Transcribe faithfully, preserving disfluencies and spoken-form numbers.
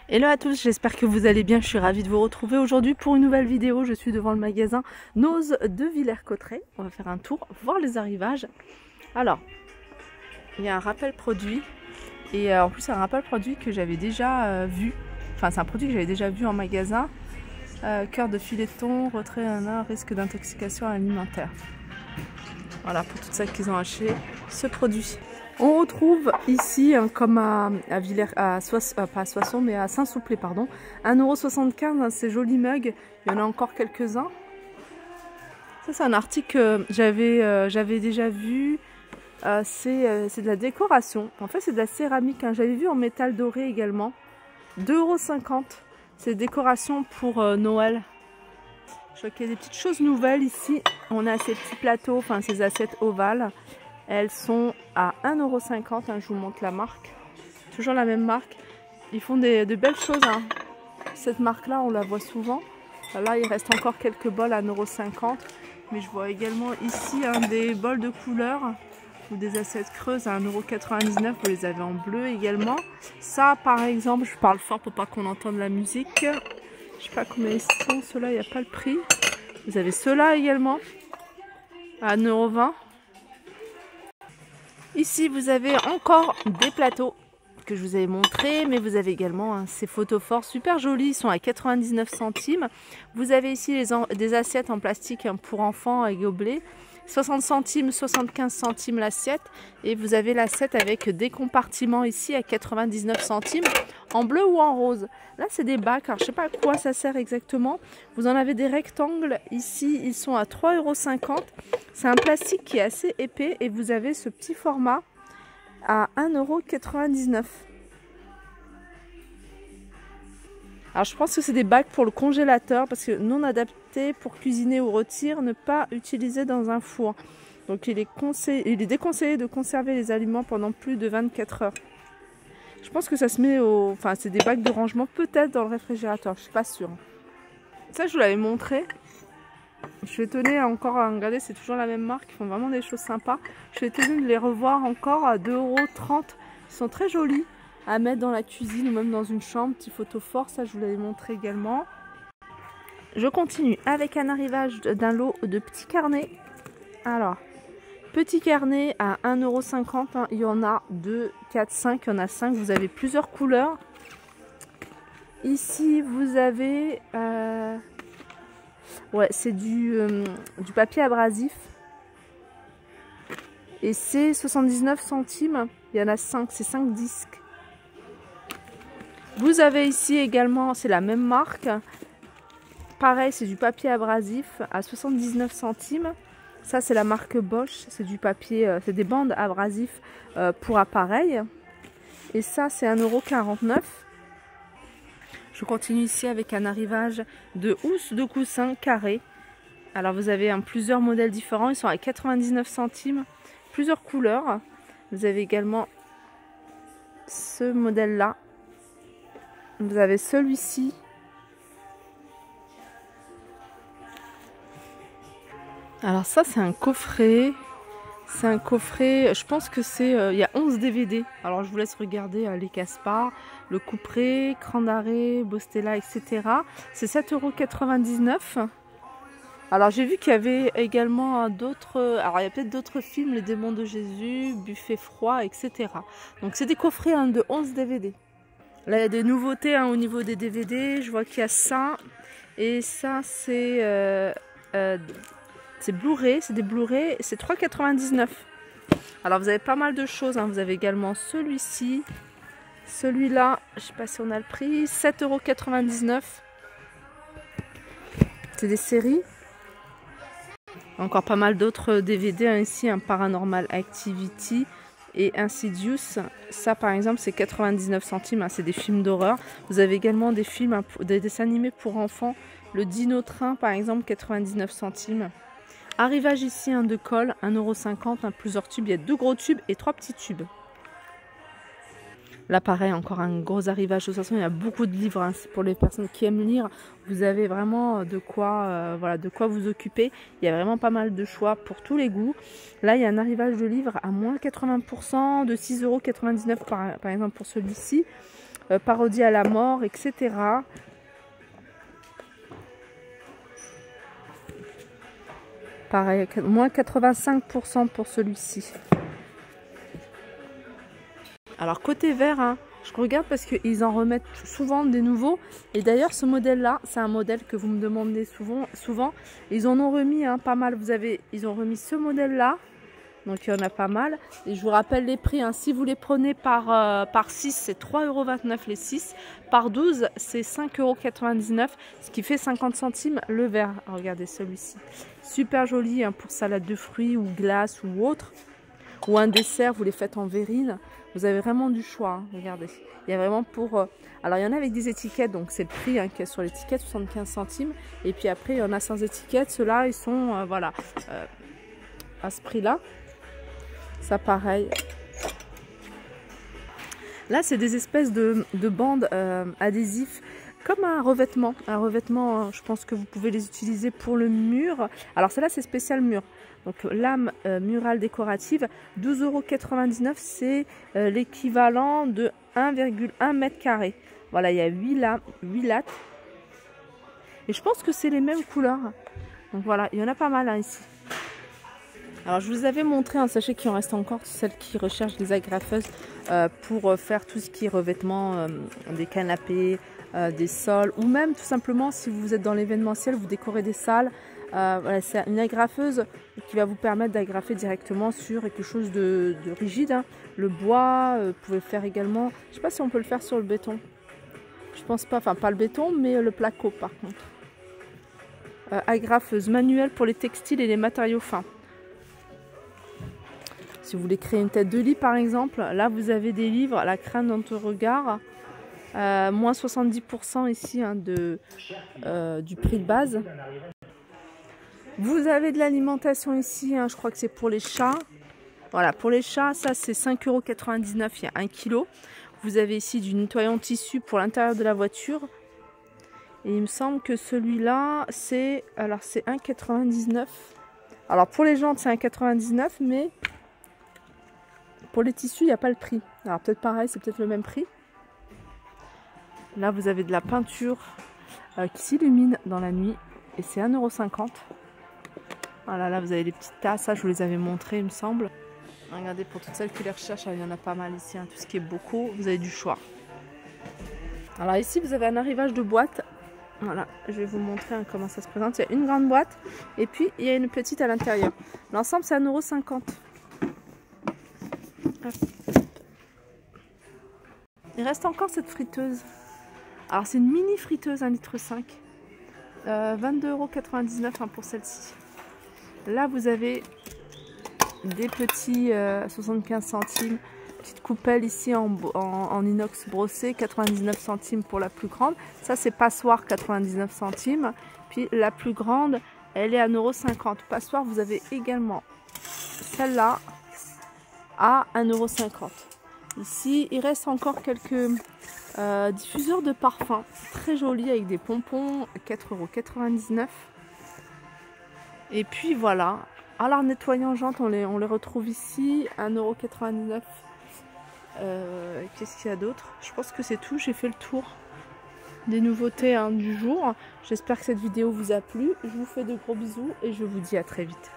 Hello à tous, j'espère que vous allez bien, je suis ravie de vous retrouver aujourd'hui pour une nouvelle vidéo. Je suis devant le magasin Nose de Villers-Cotterêts. On va faire un tour, voir les arrivages. Alors, il y a un rappel produit et euh, en plus c'est un rappel produit que j'avais déjà euh, vu. Enfin c'est un produit que j'avais déjà vu en magasin. Euh, cœur de filet de thon, retrait un risque d'intoxication alimentaire. Voilà pour toutes celles qui ont acheté ce produit. On retrouve ici, hein, comme à, à Villers, à Soissons, euh, pas à Soissons, mais à Saint-Souplé, pardon, un euro soixante-quinze, hein, ces jolis mugs. Il y en a encore quelques-uns. Ça, c'est un article que j'avais euh, j'avais déjà vu. Euh, c'est euh, de la décoration. En fait, c'est de la céramique. Hein. J'avais vu en métal doré également. deux euros cinquante. C'est décoration pour euh, Noël. Je vois qu'il y a des petites choses nouvelles ici. On a ces petits plateaux, enfin ces assiettes ovales. Elles sont à un euro cinquante, hein, je vous montre la marque. Toujours la même marque. Ils font des, de belles choses. Hein. Cette marque-là, on la voit souvent. Là, il reste encore quelques bols à un euro cinquante. Mais je vois également ici hein, des bols de couleur ou des assiettes creuses à un euro quatre-vingt-dix-neuf. Vous les avez en bleu également. Ça, par exemple, je parle fort pour pas qu'on entende la musique. Je sais pas combien ils sont. Ceux-là, il n'y a pas le prix. Vous avez ceux-là également à un euro vingt. Ici, vous avez encore des plateaux que je vous avais montré, mais vous avez également hein, ces photophores super jolis, ils sont à quatre-vingt-dix-neuf centimes. Vous avez ici les des assiettes en plastique hein, pour enfants et gobelets, soixante centimes, soixante-quinze centimes l'assiette. Et vous avez l'assiette avec des compartiments ici à quatre-vingt-dix-neuf centimes, en bleu ou en rose. Là, c'est des bacs, alors je ne sais pas à quoi ça sert exactement. Vous en avez des rectangles, ici, ils sont à trois euros cinquante. C'est un plastique qui est assez épais et vous avez ce petit format à un euro quatre-vingt-dix-neuf. Alors je pense que c'est des bacs pour le congélateur parce que non adaptés pour cuisiner ou rôtir, ne pas utiliser dans un four. Donc il est, conseillé, il est déconseillé de conserver les aliments pendant plus de vingt-quatre heures. Je pense que ça se met au... Enfin c'est des bacs de rangement peut-être dans le réfrigérateur, je suis pas sûre. Ça je vous l'avais montré. Je suis étonnée encore à regarder, c'est toujours la même marque, ils font vraiment des choses sympas. Je suis étonnée de les revoir encore à deux euros trente. Ils sont très jolis à mettre dans la cuisine ou même dans une chambre. Petit photophore, ça je vous l'avais montré également. Je continue avec un arrivage d'un lot de petits carnets. Alors, petit carnet à un euro cinquante, hein. Il y en a deux, quatre, cinq, il y en a cinq. Vous avez plusieurs couleurs. Ici, vous avez... Euh... Ouais, c'est du, euh, du papier abrasif. Et c'est soixante-dix-neuf centimes. Il y en a cinq, c'est cinq disques. Vous avez ici également, c'est la même marque. Pareil, c'est du papier abrasif à soixante-dix-neuf centimes. Ça, c'est la marque Bosch. C'est du papier, euh, c'est des bandes abrasives euh, pour appareil. Et ça, c'est un euro quarante-neuf. Je continue ici avec un arrivage de housse de coussin carré. Alors vous avez hein, plusieurs modèles différents, ils sont à quatre-vingt-dix-neuf centimes, plusieurs couleurs. Vous avez également ce modèle-là. Vous avez celui-ci. Alors ça c'est un coffret. C'est un coffret, je pense que c'est, euh, il y a onze D V D. Alors je vous laisse regarder euh, les Caspar, le couperet, Cran d'arrêt, Bostella, et cetera. C'est sept euros quatre-vingt-dix-neuf. Alors j'ai vu qu'il y avait également d'autres, alors il y a peut-être d'autres films, Les démons de Jésus, Buffet froid, et cetera. Donc c'est des coffrets hein, de onze D V D. Là il y a des nouveautés hein, au niveau des D V D. Je vois qu'il y a ça. Et ça c'est... Euh, euh, C'est Blu-ray, c'est des Blu-ray, c'est trois euros quatre-vingt-dix-neuf. Alors vous avez pas mal de choses, hein. Vous avez également celui-ci, celui-là, je sais pas si on a le prix, sept euros quatre-vingt-dix-neuf. C'est des séries. Encore pas mal d'autres D V D hein, ici, un Paranormal Activity et Insidious. Ça par exemple c'est quatre-vingt-dix-neuf centimes, hein. C'est des films d'horreur. Vous avez également des films, hein, des dessins animés pour enfants. Le Dino Train par exemple, quatre-vingt-dix-neuf centimes. Arrivage ici hein, de colle, un euro cinquante, hein, plusieurs tubes. Il y a deux gros tubes et trois petits tubes. Là pareil, encore un gros arrivage. De toute façon, il y a beaucoup de livres. Hein, pour les personnes qui aiment lire, vous avez vraiment de quoi, euh, voilà, de quoi vous occuper. Il y a vraiment pas mal de choix pour tous les goûts. Là, il y a un arrivage de livres à moins quatre-vingts pour cent, de six euros quatre-vingt-dix-neuf par, par exemple pour celui-ci. euh, parodie à la mort, et cetera. Pareil, moins quatre-vingt-cinq pour cent pour celui-ci. Alors côté vert, hein, je regarde parce qu'ils en remettent souvent des nouveaux. Et d'ailleurs ce modèle-là, c'est un modèle que vous me demandez souvent. souvent. Ils en ont remis hein, pas mal. Vous avez, ils ont remis ce modèle-là. Donc il y en a pas mal. Et je vous rappelle les prix. Hein. Si vous les prenez par, euh, par six, c'est trois euros vingt-neuf les six. Par douze, c'est cinq euros quatre-vingt-dix-neuf. Ce qui fait cinquante centimes le verre. Regardez celui-ci. Super joli hein, pour salade de fruits ou glace ou autre. Ou un dessert, vous les faites en verrine. Vous avez vraiment du choix. Hein. Regardez. Il y a vraiment pour... Euh... Alors il y en a avec des étiquettes. Donc c'est le prix hein, qu'il y a sur l'étiquette, soixante-quinze centimes. Et puis après, il y en a sans étiquette. Ceux-là, ils sont... Euh, voilà. Euh, à ce prix-là. Ça pareil. Là c'est des espèces de, de bandes euh, adhésifs comme un revêtement. Un revêtement, hein, je pense que vous pouvez les utiliser pour le mur. Alors celle-là c'est spécial mur. Donc lame euh, murale décorative, douze euros quatre-vingt-dix-neuf, c'est euh, l'équivalent de un virgule un mètre carré. Voilà, il y a huit lames, huit lattes. Et je pense que c'est les mêmes couleurs. Donc voilà, il y en a pas mal hein, ici. Alors je vous avais montré, hein, sachez qu'il en reste encore celles qui recherchent des agrafeuses euh, pour faire tout ce qui est revêtement euh, des canapés, euh, des sols, ou même tout simplement si vous êtes dans l'événementiel, vous décorez des salles. Euh, voilà, c'est une agrafeuse qui va vous permettre d'agrafer directement sur quelque chose de, de rigide. Hein. Le bois, euh, vous pouvez le faire également. Je ne sais pas si on peut le faire sur le béton. Je pense pas, enfin pas le béton, mais le placo par contre. Euh, agrafeuse manuelle pour les textiles et les matériaux fins. Si vous voulez créer une tête de lit par exemple, là vous avez des livres, La crainte dans ton regard, euh, moins soixante-dix pour cent ici hein, de, euh, du prix de base. Vous avez de l'alimentation ici, hein, je crois que c'est pour les chats. Voilà, pour les chats, ça c'est cinq euros quatre-vingt-dix-neuf, il y a un kilo. Vous avez ici du nettoyant tissu pour l'intérieur de la voiture. Et il me semble que celui-là, c'est alors c'est un quatre-vingt-dix-neuf. Alors pour les jantes, c'est un quatre-vingt-dix-neuf, mais... pour les tissus, il n'y a pas le prix. Alors peut-être pareil, c'est peut-être le même prix. Là, vous avez de la peinture euh, qui s'illumine dans la nuit. Et c'est un euro cinquante. Voilà, là, vous avez les petites tasses. Ça, je vous les avais montrées, il me semble. Regardez, pour toutes celles qui les recherchent, il y en a pas mal ici. Hein, tout ce qui est bocaux, vous avez du choix. Alors ici, vous avez un arrivage de boîte. Voilà, je vais vous montrer hein, comment ça se présente. Il y a une grande boîte et puis il y a une petite à l'intérieur. L'ensemble, c'est un euro cinquante. Il reste encore cette friteuse. Alors c'est une mini friteuse un litre cinq. Euh, vingt-deux euros quatre-vingt-dix-neuf hein, pour celle-ci. Là vous avez des petits euh, soixante-quinze centimes. Petite coupelle ici en, en, en inox brossé, quatre-vingt-dix-neuf centimes pour la plus grande. Ça c'est passoire, quatre-vingt-dix-neuf centimes. Puis la plus grande, elle est à un euro cinquante. Passoire, vous avez également celle-là à un euro cinquante. Ici, il reste encore quelques euh, diffuseurs de parfum très jolis avec des pompons, quatre euros quatre-vingt-dix-neuf. Et puis voilà. Alors, nettoyant jantes, on les, on les retrouve ici, un euro quatre-vingt-dix-neuf. Euh, Qu'est-ce qu'il y a d'autre? Je pense que c'est tout. J'ai fait le tour des nouveautés hein, du jour. J'espère que cette vidéo vous a plu. Je vous fais de gros bisous et je vous dis à très vite.